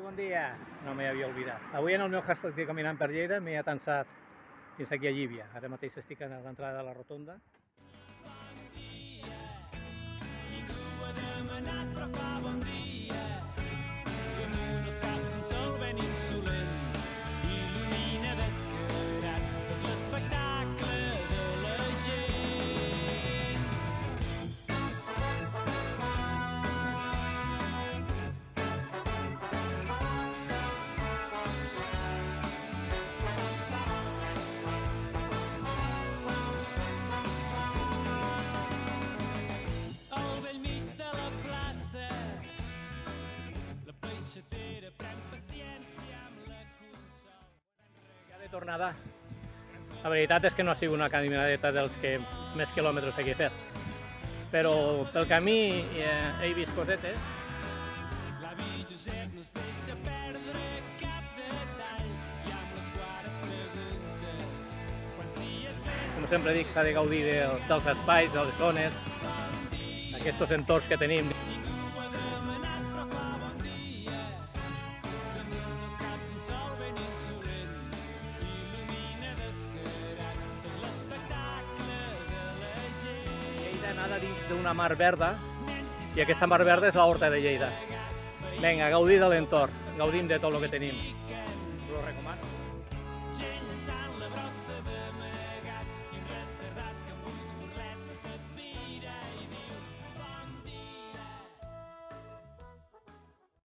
bon dia. No m'hi havia oblidat. Avui en el meu hashtag de caminant per Lleida m'he atansat fins aquí a Llívia. Ara mateix estic a l'entrada de la rotonda. Bon dia, ningú ho ha demanat però fa bon dia. Damunt els caps un sol ben insolent il·lumina descarat tot l'espectacle de la gent. Al bell mig de la plaça la peixatera pren paciència amb la consol. Ja de tornada. La veritat és que no ha sigut una caminadeta dels que més quilòmetres he fet. Però pel camí he vist cosetes. L'avi Josep no es deixa perdre cap detall i amb les quadres pregunta quants dies més. Com sempre dic, s'ha de gaudir dels espais, de les zones, aquests entorns que tenim. Ningú ho ha demanat però fa bon dia. Damunt els caps un sol ben insolent il·lumina descarat tot l'espectacle de la gent. Lleida nada dins d'una mar verda i aquesta mar verda és l'horta de Lleida. Vinga, gaudir de l'entorn, gaudim de tot el que tenim. Us ho recomano. Gent llançant la brossa de mar.